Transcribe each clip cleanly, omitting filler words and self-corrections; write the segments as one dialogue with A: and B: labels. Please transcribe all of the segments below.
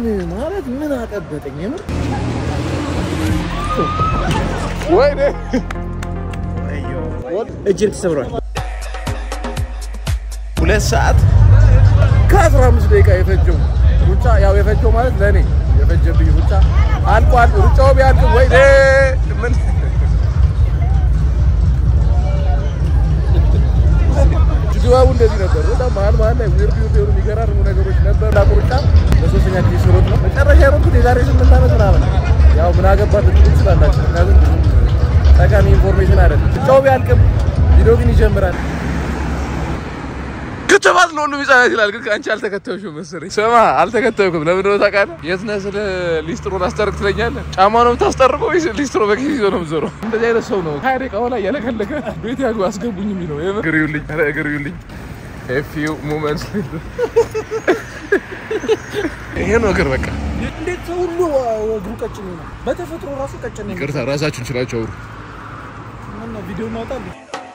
A: ማለት ምን አቀበጠኝ የምር
B: ወይኔ
A: እጅን ተሰብሯል
B: 2 ሰዓት
A: ከ15 ደቂቃ የፈጀው ሩጫ ያው የፈጀው ማለት ለኔ የፈጀብኝ ሩጫ አልቋል ሩጫው ቢያልቅ ወይኔ ምን ጅዋው እንደዚህ ነበር በጣም መሀል ላይ ዊርድ ዩቲዩብ የሚገራርሙ ነገሮች ነበር ላቁርጫ ለሶስተኛ ጊዜ ስሮጥ ነው መጨረሻ የሮጥኩት የዛሬ 8 ዓመት ምናምን ያው ምን አገባት ትችላላችሁ ምክንያቱም ጠቃሚ ኢንፎርሜሽን አይደለም ሩጫው ቢያልቅም ቪዲዮ ግን ይጀምራል
B: ከተባለ ነው የሚጻናት ይላል ግን አንቺ አልተከተውሽም መሰለኝ ሰማ አልተከተውኩም ለምን ነው ታውቃለህ የት ነህ ስለ ሊስትሮ አስጠርቅ ትለኛለህ ጫማ ነው የምታስጠርቀው ወይስ ሊስትሮ በኪስ ይዞ ነው የምትዞረው እንደዚህ አይነት ሰው ነው ታዲያ ደቂቃው ላይ ያለከለከ ቤት ያጉ አስገቡኝ የሚለው እግሪውልኝ a few moments ይሄ ነው እግር በቃ
A: እንዴት ሁሉ እግሩ ቀጭን ነው በተፈጥሮ ራሱ ቀጭን ነው
B: ይቅርታ ራሳችሁን ችላችሁ አውሩ
A: እና ቪዲዮ እናውጣለን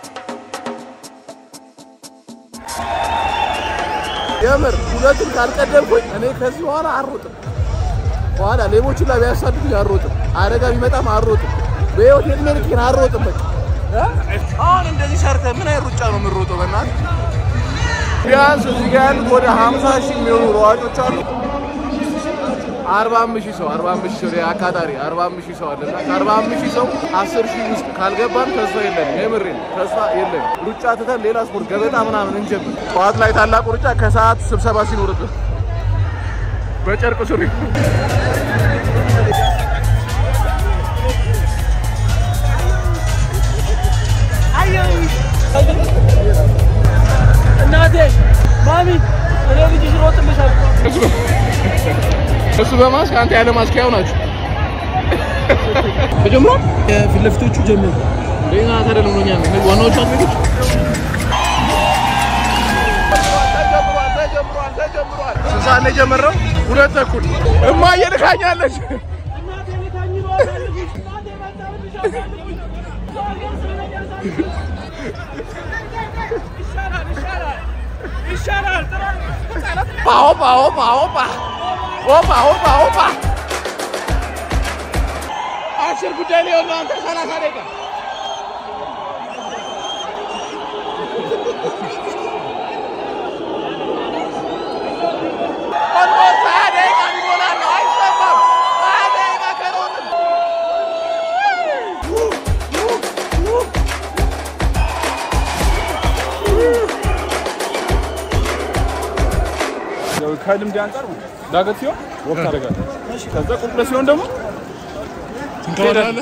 A: የምር ሁለቱን ካልቀደምኩኝ እኔ ከዚህ በኋላ አሮጥም በኋላ ሌቦቹ ላይ ቢያሳድዱኝ አሮጥም አደጋ ቢመጣም አሮጥም በህይወት የድሜልኪን አሮጥም በቃ አሁን እንደዚህ ሰርተህ ምን አይነት ሩጫ ነው የምትሮጠው በእናትህ ቢያንስ እዚህ ጋር ያሉት ወደ 50,000 የሚሆኑ ሯጮች አሉ 45,000 ሰው አካዳሪ 45,000 ሰው አለና 45,000 ሰው 10,000 ውስጥ ካልገባን ተስፋ የለም የምሬን ተስፋ የለም ሩጫ ተተን ሌላ ስፖርት ገበጣ ምናምን እንጀምር ጠዋት ላይ ታላቁ ሩጫ ከሰዓት ስብሰባ ሲኖርብን በጨርቅ ሱሪ እናቴ ማሚ እኔ ልጅሽ ሮጥልሻል
B: እሱ በማስክ አንተ ያለ ማስክ ያው ናችሁ ተጀምሯል
A: የፊት ለፊቶቹ ጀምሩ
B: ሌላ ተደለምኛል ነው ዋናዎቹ አትልጅ ተጀምሯል ስንት ጀመረው 2 ተኩል እማዬ ልካኛለች እናቴ ልካኝ ነው ይሻላል ኦፓ አሽር ጉዳይ ላይ ነው አንተ 30 ደቂቃ
A: ከልምድ አንፃር ዳገት ሲሆን ወቅት አደረጋለሁ እሺ ከዛ ቁልቁለት ሲሆን ደግሞ ትንቀራለህ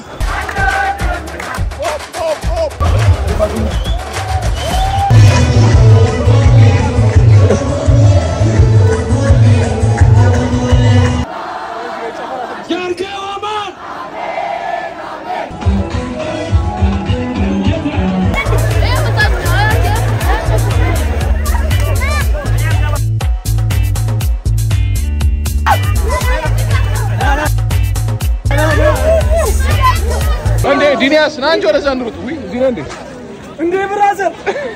B: ዲኒያስ ናንጆ ወደዛ እንሩጥ ወይ እዚህ ነው እንዴ ብራዘር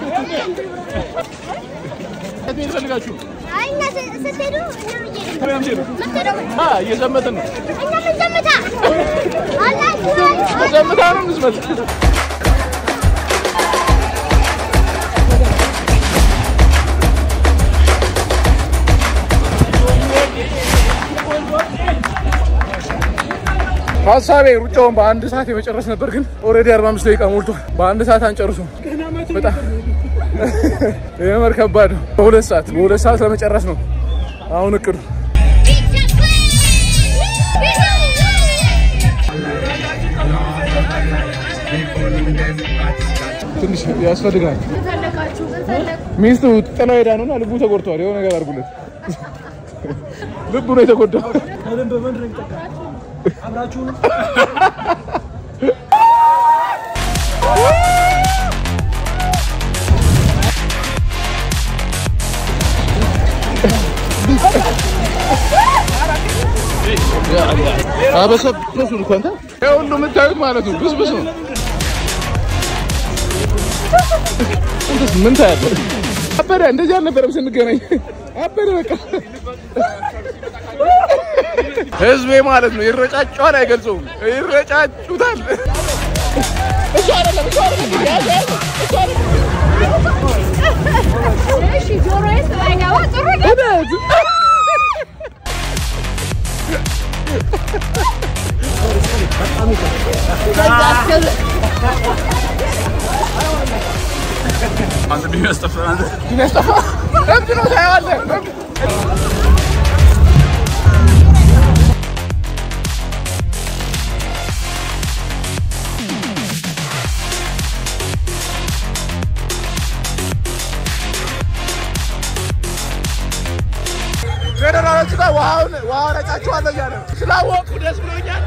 B: አትፈልጋችሁ አይና ስትሄዱ እና እየዘመትን ነው ዘመታ ነው ምዝመት ሀሳቤ ሩጫውን በአንድ ሰዓት የመጨረስ ነበር ግን ኦሬዲ 45 ደቂቃ ሞልቷል በአንድ ሰዓት አንጨርሱም በጣም የመር ከባድ ነው በ2 ሰዓት ለመጨረስ ነው አሁን እቅዱ ትንሽ ያስፈልጋል ሚስቱ ጥላው ሄዳ ነውና ልቡ ተጎድቷል የሆነ ነገር አድርጉለት ልቡ ነው የተጎዳው
A: በደንብ በመድረክ ተቀጣ አብራችሁ
B: አበሰብሰው እንኳን ሁሉ የምታዩት ማለት ነው ብስብስ ነው እንዴት ምን ታያለህ አበደ እንደዚህ አልነበረም ስንገናኝ አበደ በቃ ህዝቤ ማለት ነው ይረጫጫዋል አይገልጸውም ይረጫጩታል እሺ አይደለም
C: እሺ ጆሮዬስ አይጋባ ጥሩ ነው
D: አንተ ቢያስጠፋ
B: ለምን ነው ታያለህ ገደራዎች ጋር ዋው ረጫቸዋለሁ እያለ ስላወቁ ደስ ብሎኛል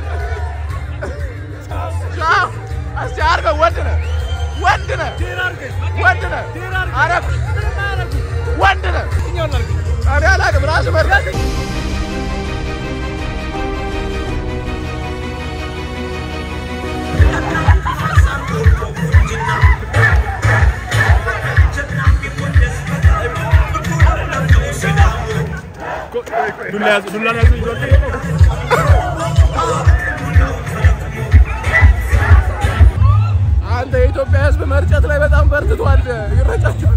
B: እስቲ አድርገው ወንድ ነህ አረፍ ወንድ ነህ እኔ አላውቅም ራስህ መርዳት አንተ የኢትዮጵያ ህዝብ መርጨት ላይ በጣም በርትቷል ይረጫቸዋል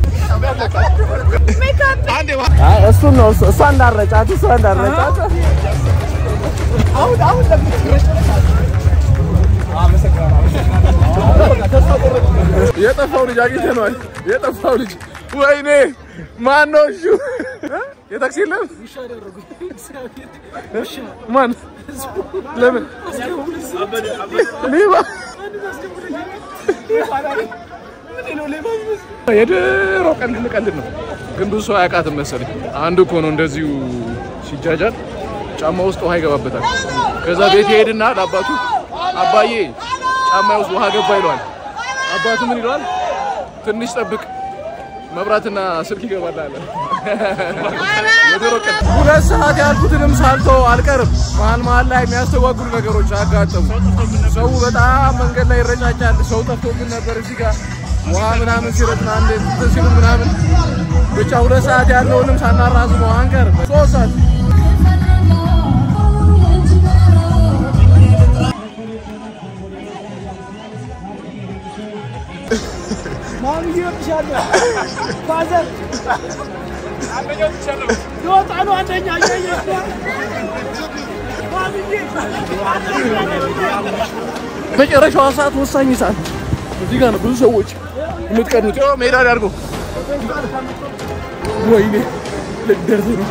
A: እሱ ነው እሷ እንዳረጫት አሁን
B: የጠፋው ልጅ አግኝተነዋል የጠፋው ልጅ ወይኔ ማን ነው እሱ የታክሲ የለም ማን ለምን ሌባ የድሮ ቀልድ ነው ግን ብዙ ሰው አያውቃትም መሰለኝ አንዱ እኮ ነው እንደዚሁ ሲጃጃል ጫማ ውስጥ ውሃ ይገባበታል ከዛ ቤት ይሄድና ለአባቱ አባዬ ጫማ ውስጥ ውሃ ገባ ይለዋል አባቱ ምን ይለዋል ትንሽ ጠብቅ መብራትና ስልክ ይገባል አለ የድሮ ቀልድ 2 ሰዓት ያልኩትንም ሳልቶ አልቀርም መሀል ላይ የሚያስተጓጉሉ ነገሮች አጋጠሙ ሰው በጣም መንገድ ላይ ይረጫጫል ሰው ጠፍቶብን ነበር እዚህ ጋር ውሃ ምናምን ሲረጥና እንዴት ሲሉ ምናምን ብቻ 2 ሰዓት ያለውንም ሳናራዝመው አንቀርም 3 ሰዓት
A: ማን ይወጥሻል ፋዘር አንደኛው ተቻለው ይወጣሉ አንደኛ ያየሽ
B: መጨረሻው ሰዓት ወሳኝ ሰዓት እዚህ ጋር ነው ብዙ ሰዎች የምትቀኑት ሜዳ ላይ አድርጎ ወይኔ ልደርስ ነው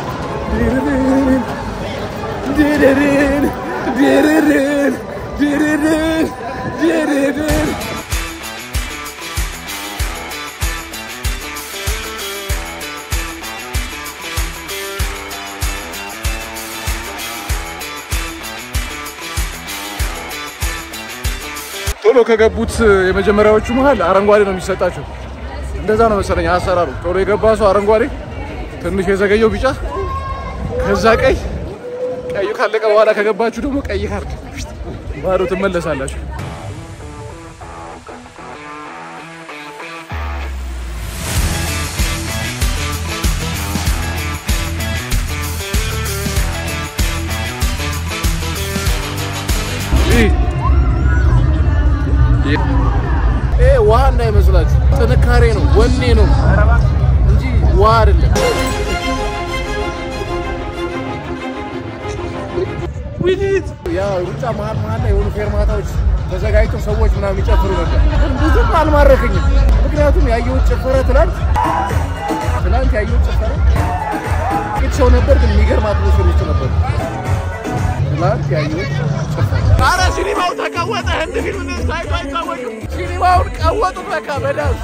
B: ቶሎ ከገቡት የመጀመሪያዎቹ መሃል አረንጓዴ ነው የሚሰጣቸው እንደዛ ነው መሰለኝ አሰራሩ ቶሎ የገባ ሰው አረንጓዴ ትንሽ የዘገየው ቢጫ ከዛ ቀይ ካለቀ በኋላ ከገባችሁ ደግሞ ቀይ ካርድ ባዶ ትመለሳላችሁ ውሃ እንዳይመስላችሁ ጥንካሬ ነው ወኔ ነው እንጂ ውሃ አይደለም ዊዲት ያ ሩጫ መሀል ላይ የሆኑ ፌርማታዎች ተዘጋጅተው ሰዎች ምናምን ይጨፍሩ ነበር ብዙም አልማረከኝም ምክንያቱም ያየሁት ጭፈራ ትናንት ያየሁት ጭፈራ ሰው ነበር ግን የሚገርም አትሞስፌር ውስጥ ነበር ትናንት ያየሁት ኧረ ሲኒማው ተቀወጠ ህንድ ፊልም እንደዚህ ታይቶ አይታወቅም ሲኒማውን ቀወጡት በቃ በዳንስ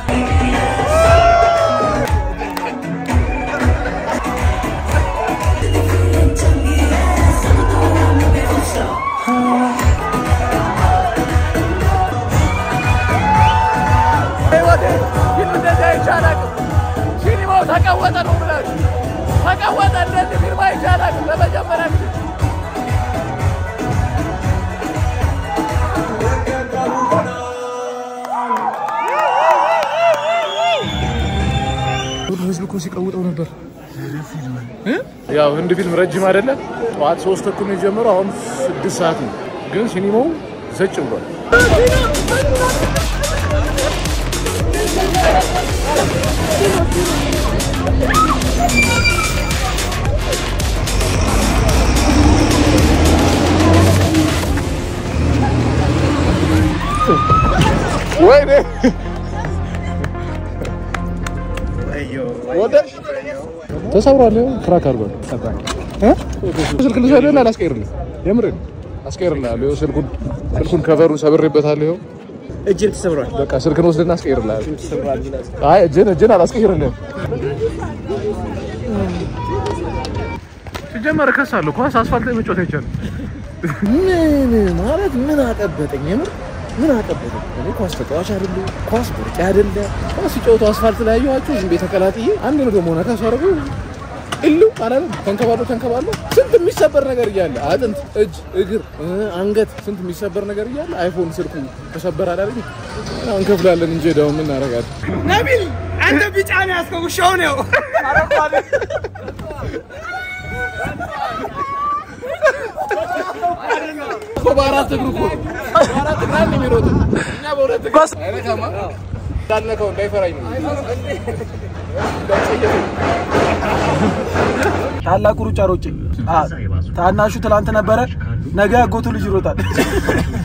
B: ሲኒማው ተቀወጠ ነው ብላችሁ ተቀወጠ እንደዚህ ፊልም አይቻላል ለመጀመሪያ ጊዜ ህዝብ እኮ ሲቀውጠው ነበር ያው
A: ህንድ ፊልም ረጅም አይደለ? ጠዋት 3 ተኩል ነው የጀመረው አሁን 6 ሰዓት ነው። ግን ሲኒማው ዘጭ ብሏል። ወይኔ ተሰብሯል። ክራክ አድርጓል። ስልክ ልሰደና አላስቀይርልህ። የምሬን አስቀይርልሃለሁ። ስልኩን ከቨሩን ሰብሬበታለሁ።
E: እጅን ተሰብሯል።
A: በቃ ስልክን ወስደና አስቀይርልሃለሁ። አይ እጅን አላስቀይርልህም። ሲጀመር እከሳለሁ። ኳስ አስፋልት ላይ መጫወት አይቻልም። ምን ማለት ምን አቀበጠኝ? የምር ምን አቀበጠኝ? እኔ ኳስ ተጫዋች አይደለሁ። ኳስ ብርቅ አይደለ። ኳስ ሲጫወቱ አስፋልት ላይ ያዩዋቸው ዝም ቤት ተቀላጥዬ አንድ ነው ደግሞ ነካሱ አረጉ እሉ አላለም። ተንከባሎ ስንት የሚሰበር ነገር እያለ አጥንት፣ እጅ፣ እግር፣ አንገት ስንት የሚሰበር ነገር እያለ አይፎን ስልኩ ተሰበር አይደል? እንከፍላለን እንጂ ደው ምን እናረጋለን?
E: ነቢል አንተ ቢጫ ነው ያስከው ሻው ነው አረፋለ
A: በአራት እግሩ እኮ በአራት እግሩ ነው የሚሮጠው። እኛ በሁለት እግሩ አይነካማ እንዳልነካው እንዳይፈራኝ ነው።
E: ታላቁ ሩጫ ሮጬ ታናሹ ትላንት ነበረ። ነገ አጎቱ ልጅ ይሮጣል።